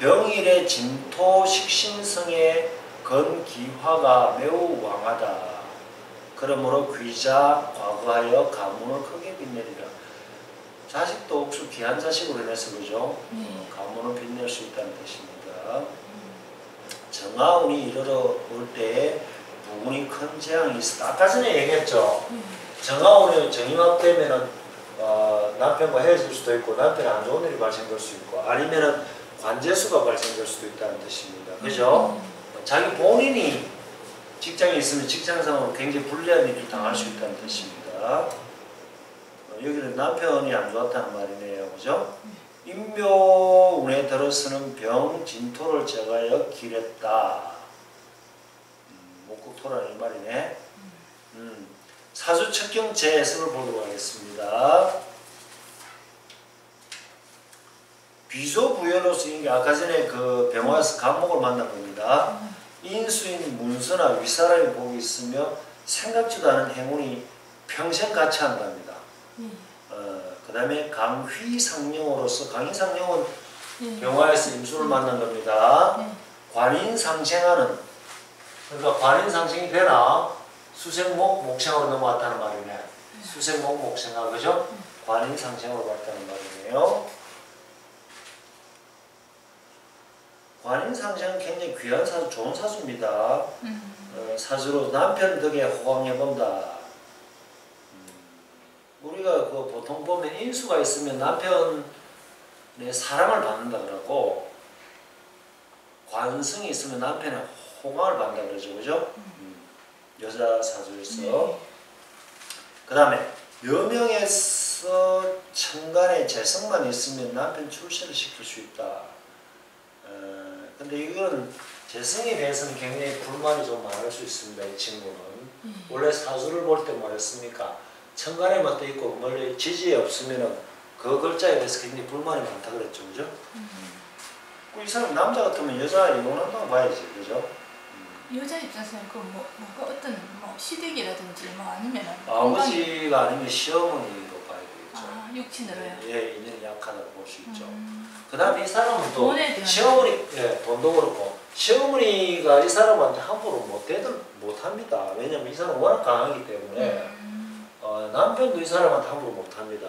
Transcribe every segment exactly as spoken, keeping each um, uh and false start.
병일의 진토 식신성의 건기화가 매우 왕하다. 그러므로 귀자 과거하여 가문을 크게 빛내리라. 자식도 없고 귀한 자식으로 인해서 그죠? 네. 가문을 빛낼 수 있다는 뜻입니다. 음. 정하운이 이르러 올 때에 부군이 큰 재앙이 있었다. 아까 전에 얘기했죠. 음. 정하운이 정임합되면은 어, 남편과 헤어질 수도 있고 남편이 안 좋은 일이 발생될 수 있고 아니면은 관제수가 발생될 수도 있다는 뜻입니다. 그죠? 음. 자기 본인이 직장에 있으면 직장상으로 굉장히 불리한 일을 당할 수 있다는 뜻입니다. 어, 여기는 남편이 안 좋았다는 말이네요. 그죠? 인묘운에 들어서는 병, 진토를 제거하여 기렸다. 음, 목국토라는 이 말이네. 음, 사주 척경 제해석을 보도록 하겠습니다. 비소부여로 쓰인 게 아까 전에 그 병화에서 간목을 만난 겁니다. 인수인 문서나 윗사람이 복이 있으며 생각지도 않은 행운이 평생 같이 한답니다. 음. 어, 그 다음에 강휘상령으로서 강휘상령은 음. 병화에서 임수를 음. 만난 겁니다. 음. 관인상생하는 그러니까 관인상생이 되나 수생목 목생으로 넘어왔다는 말이네. 음. 수생목 목생하 그죠? 음. 관인상생으로 갔다는 말이네요. 관인상생은 굉장히 귀한 사주, 좋은 사주입니다. 음. 어, 사주로 남편 덕에 호강해본다. 음, 우리가 그 보통 보면 인수가 있으면 남편의 사랑을 받는다 그러고 관성이 있으면 남편의 호강을 받는다 그러죠. 그죠? 음, 여자 사주에서. 네. 그 다음에 여명에서 천간에 재성만 있으면 남편 출세를 시킬 수 있다. 근데 이건 재성에 대해서는 굉장히 불만이 좀 많을 수 있습니다. 이 친구는. 음. 원래 사주를 볼 때 뭐랬습니까? 천간에만 떠 있고 원래 지지에 없으면은 그 글자에 대해서 굉장히 불만이 많다 그랬죠. 그죠? 음. 이 사람 남자 같으면 여자 이혼한다고 봐야지. 그죠? 음. 여자 입장에서는 그 뭐, 뭐 어떤 뭐 시댁이라든지 뭐 아니면 아버지가 아니면 시어머니로 봐야 되겠죠. 아, 육친으로요? 예, 인연이 약하다고 볼 수 있죠. 음. 그 다음에 이 사람은 또 시어머니, 예, 돈도 그렇고 시어머니가 이 사람한테 함부로 못 대들 못합니다. 왜냐면 이 사람은 워낙 강하기 때문에 음. 어, 남편도 이 사람한테 함부로 못합니다.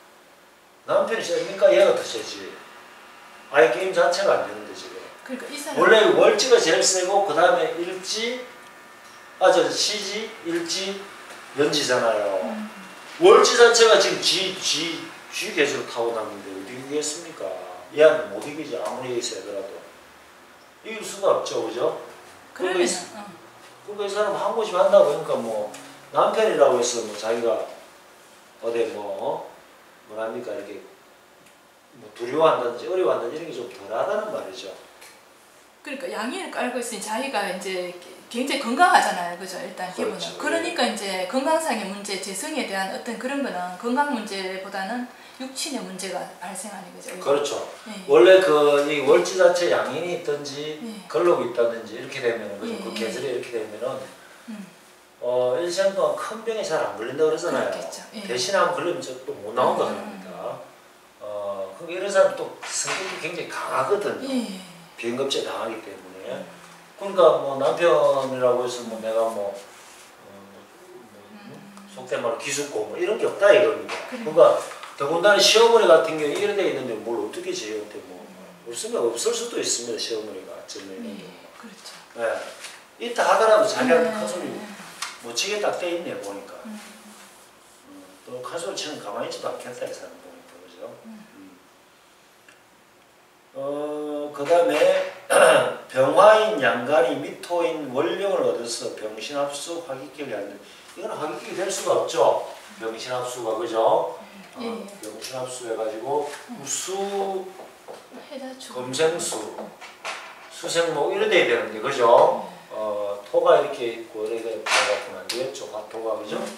남편이 세니까 얘가 더 세지. 아예 게임 자체가 안 되는데 지금. 그러니까 이 사람 원래 월지가 제일 세고 그 다음에 일지, 아 저 시지, 일지, 연지잖아요. 음. 월지 자체가 지금 지, 지, 지 계수로 타고 다니는데 어떻게 이기겠습니까? 얘한테 못 이기지. 아무리 세더라도 이길 수가 없죠. 그죠? 그러면 어. 그러니까 이 사람 한 곳이 한다고 그러니까 뭐 남편이라고 해서 뭐 자기가 어디 뭐 뭐랍니까 이렇게 뭐 두려워한다든지 어려워한다든지 이런 게 좀 덜하다는 말이죠. 그러니까 양의를 깔고 있으니 자기가 이제 굉장히 건강하잖아요. 그죠? 일단 기분은. 그렇죠. 그러니까 이제 건강상의 문제, 재성에 대한 어떤 그런 거는 건강 문제보다는 육친의 문제가 발생하는 거죠. 그렇죠. 네. 원래 그 이 월지 자체 양인이 있든지 네. 걸록이 있다든지 이렇게 되면은 그죠? 네. 그 계절이 이렇게 되면은 음. 어 일생 동안 큰 병에 잘 안 걸린다 그러잖아요. 네. 대신에 한번 걸리면 또 못 나온다 음. 그럽니다. 어 그러니까 이런 사람 또 성격이 굉장히 강하거든요. 네. 비행급제 당하기 때문에. 음. 그러니까 뭐 남편이라고 해서 뭐 내가 뭐, 어, 뭐 음. 속된 말로 기죽고 뭐 이런 게 없다 이겁니다. 그래. 그러니까 더군다나 시어머니 같은 경우 이런 데 있는데 뭘 어떻게 제한테 뭐 없으면 없을 수도 있습니다. 시어머니가 어쩌면 네, 그렇죠. 네. 있다 하더라도 자기한테 큰 소리 못 치게 딱 돼 있네 보니까. 음. 음, 또 큰 소리 치면 가만히 있지도 않겠다 이 사람 보니까 그죠? 음. 음. 어, 그 다음에 병화인 양간이 미토인 원령을 얻어서 병신합수 화기격이 안 돼. 이건 화기격이 될 수가 없죠. 병신합수가 그죠? 예, 예. 어, 병신합수 해가지고 음. 수, 금생수, 수생목 이런 데 되는데 그죠? 예. 어, 토가 이렇게 있고 이렇게 들어가면 안 되겠죠. 화토가 그죠? 음.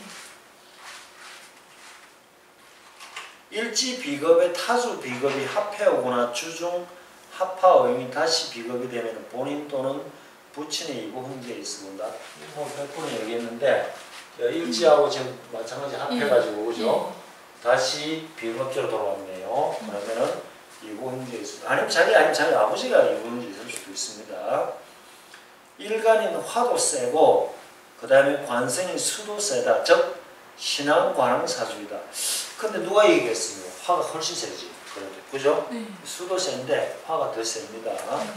일지 비겁에 타주 비겁이 합해오거나 주중 합하오행이 다시 비겁이 되면 본인 또는 부친의 이고 흥계에 있습니다. 뭐 몇 번을 얘기했는데 일지하고 지금 마찬가지 합해가지고 그죠? 예. 다시 비겁제로 돌아왔네요. 음. 그러면은 이고 형제 있습니다. 아니면 자기 아니면 자기 아버지가 이고 형제 있을 수도 있습니다. 일간인 화도 세고 그 다음에 관성인 수도 세다. 즉 신앙 관항 사주이다. 근데 누가 얘기했으면 화가 훨씬 세지. 그죠? 네. 수도 센데 화가 더 셉니다. 네.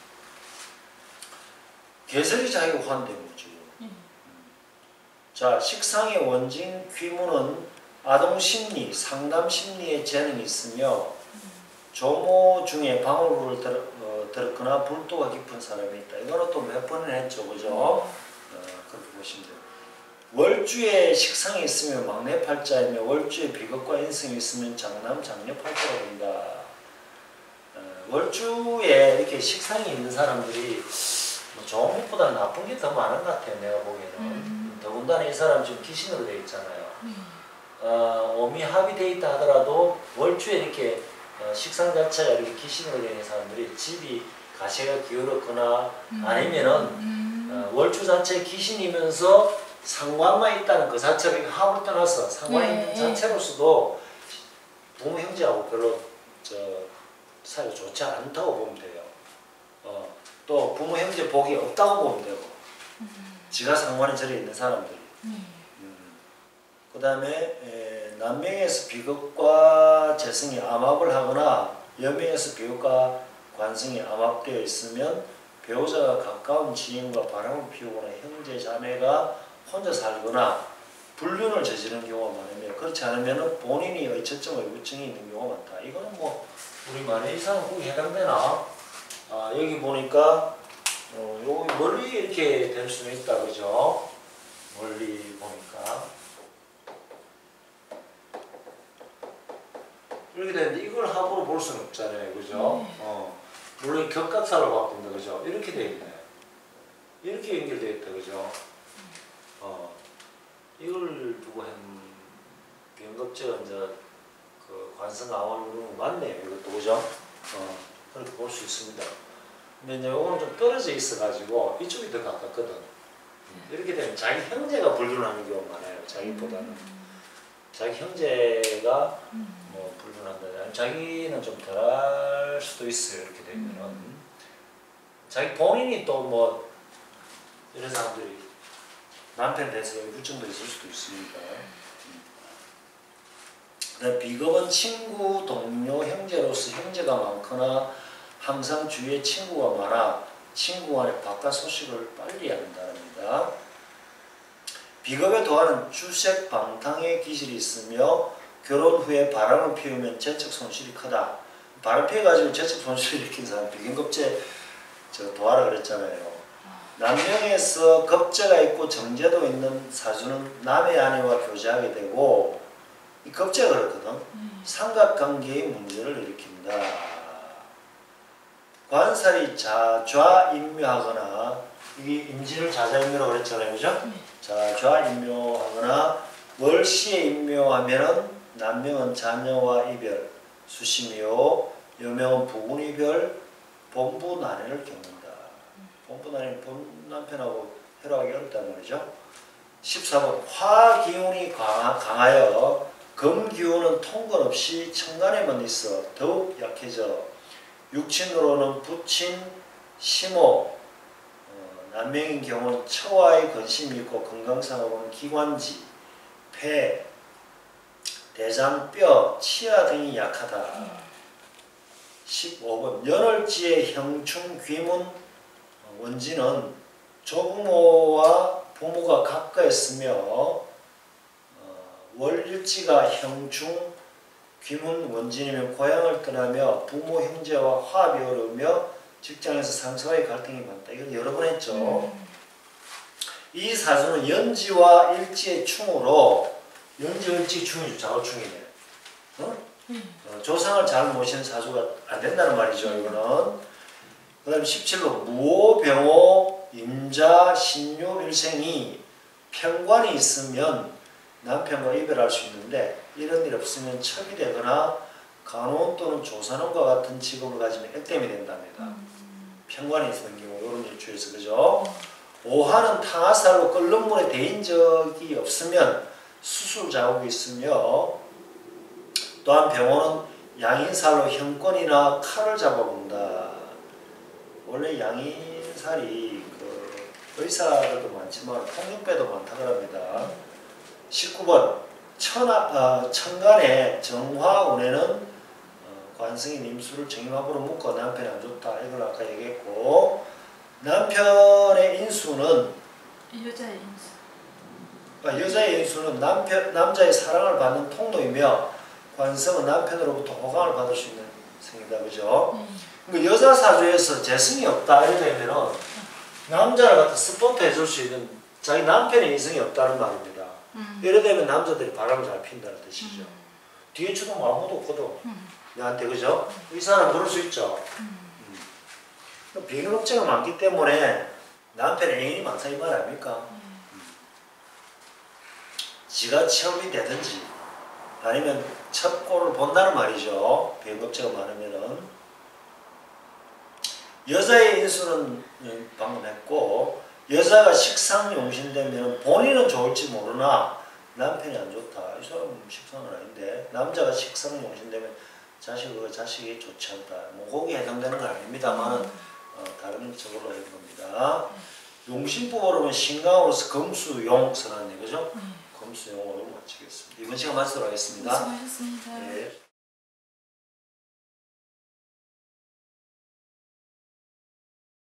개설이 자기가 화인데 뭐죠. 네. 자, 식상의 원진 귀무는 아동 심리, 상담 심리에 재능이 있으며 조모 중에 방울을 들, 어, 들었거나 불도가 깊은 사람이 있다. 이거는 또 몇 번을 했죠, 그죠? 어, 그렇게 보시면 돼요. 월주에 식상이 있으면 막내 팔자이며 월주에 비겁과 인성이 있으면 장남, 장녀 팔자가 된다. 어, 월주에 이렇게 식상이 있는 사람들이 뭐 좋은 것보다 나쁜 게 더 많은 것 같아요, 내가 보기에는. 음. 더군다나 이 사람 지금 귀신으로 되어 있잖아요. 음. 어, 오미합이 되어 있다 하더라도 월주에 이렇게 어, 식상 자체가 이렇게 귀신으로 되어 있는 사람들이 집이 가시가 기울었거나 음. 아니면은 음. 어, 월주 자체 귀신이면서 상관만 있다는 그 자체로 합을 떠나서 상관이 네. 있는 자체로서도 부모 형제하고 별로 저 사이가 좋지 않다고 보면 돼요. 어, 또 부모 형제 복이 없다고 보면 되고 음. 지가 상관이 저리 있는 사람들이 음. 음. 그 다음에 남명에서 비겁과 재성이 암합을 하거나 여명에서 비겁과 관성이 암합되어 있으면 배우자가 가까운 지인과 바람을 피우거나 형제 자매가 혼자 살거나 불륜을 저지르는 경우가 많으며 그렇지 않으면 본인이 의처증, 의구증이 있는 경우가 많다. 이거는 뭐 우리 만에 이 사람 꼭 해당되나? 아, 여기 보니까 어, 여기 멀리 이렇게 될 수는 있다, 그죠? 멀리 보니까 이렇게 되는데 이걸 합으로 볼 수는 없잖아요, 그죠? 네. 어, 물론 격각사로 바꾼다, 그죠? 이렇게 돼 있네. 이렇게 연결되어 있다, 그죠? 어, 이걸 두고 한 변급제가 이제 그 관성 암호는 맞네요, 이것도, 그죠? 어, 그렇게 볼 수 있습니다. 근데 이제 이거는 좀 떨어져 있어가지고 이쪽이 더 가깝거든. 이렇게 되면 자기 형제가 불륜하는 경우가 많아요, 자기보다는. 자기 형제가 뭐 불륜한다. 자기는 좀 덜할 수도 있어요, 이렇게 되면은. 자기 본인이 또 뭐 이런 사람들이 남편 대해서 후증도 있을 수도 있으니까. 음. 비겁은 친구, 동료, 형제로서 형제가 많거나 항상 주위에 친구가 많아 친구 간의 바깥 소식을 빨리 안다랍니다. 비겁에 더하는 주색 방탕의 기질이 있으며 결혼 후에 바람을 피우면 재적 손실이 크다. 바람 피워가지고 재적 손실을 일으킨 사람 비견겁제 저 도하라 그랬잖아요. 남명에서 겁제가 있고 정제도 있는 사주는 남의 아내와 교제하게 되고 이 겁제가 그렇거든. 음. 삼각관계의 문제를 일으킨다. 관살이 자, 좌인묘하거나 이 임진을 자자인묘라고 그랬잖아요, 그죠? 음. 자, 좌인묘하거나 월시에 인묘하면은 남명은 자녀와 이별, 수심이요, 여명은 부군 이별, 본부 난해를 겪는다. 본부 난해는 본 남편하고 해로하기 어렵단 말이죠. 십사 번 화 기운이 강하, 강하여 금 기운은 통근 없이 천간에만 있어 더욱 약해져 육친으로는 부친, 심호, 어, 남명인 경우는 처와의 근심이 있고 건강상으로는 기관지, 폐, 대장, 뼈, 치아 등이 약하다. 십오 번 연월지의 형충, 귀문, 원지는 조부모와 부모가 가까이 있으며 어, 월일지가 형충, 귀문, 원진이면 고향을 떠나며 부모, 형제와 화합이 어려우며 직장에서 상사와의 갈등이 많다. 이건 여러 번 했죠. 음. 이 사주는 연지와 일지의 충으로 연지, 일지, 충이 자오충이네. 어? 음. 어, 조상을 잘 모시는 사주가 안 된다는 말이죠. 이거는. 그 다음에 십칠 번 무호, 병호, 임자, 신유, 일생이 편관이 있으면 남편과 이별할 수 있는데 이런 일 없으면 척이 되거나 간호원 또는 조산원과 같은 직업을 가지면 액땜이 된답니다. 음. 편관이 있는 경우 이런 일주에서 그죠? 음. 오화는 탕화살로 끓는 물에 데인 적이 없으면 수술 자국이 있으며 또한 병호는 양인살로 형권이나 칼을 잡아본다. 원래 양인살이 그 의사들도 많지만 통역배도 많다고 합니다. 십구 번 천하, 어, 천간에 정화운에는 어, 관성인 임수를 정임합으로 묶어 남편이 안 좋다. 이걸 아까 얘기했고, 남편의 인수는 여자의 인수. 그러니까 여자의 인수는 남편, 남자의 사랑을 받는 통로이며 관성은 남편으로부터 호강을 받을 수 있는 생이다. 그죠? 음. 그러니까 여자 사주에서 재성이 없다 이러면은 남자를 갖다 스포트 해줄 수 있는 자기 남편의 인성이 없다는 말입니다. 음. 이래 되면 남자들이 바람을 잘 핀다는 뜻이죠. 음. 뒤에 주도 아무도 없거든. 음. 나한테 그죠? 이 사람 그럴 수 있죠. 음. 음. 비근업체가 많기 때문에 남편 애인이 많다 이 말 아닙니까? 음. 지가 체험이 되든지 아니면 첫 꼴을 본다는 말이죠. 비근업체가 많으면은. 여자의 인수는 방금 했고, 여자가 식상용신되면 본인은 좋을지 모르나 남편이 안 좋다. 이 사람은 식상은 아닌데, 남자가 식상용신되면 자식과 자식이 좋지 않다. 뭐 거기에 해당되는 건 아닙니다만 어, 다른 쪽으로 해야 겁니다. 용신법으로는 신강으로서 금수용 선언이 그죠? 음. 금수용으로 마치겠습니다. 이번 시간 마치도록 하겠습니다. 수고하셨습니다. 네.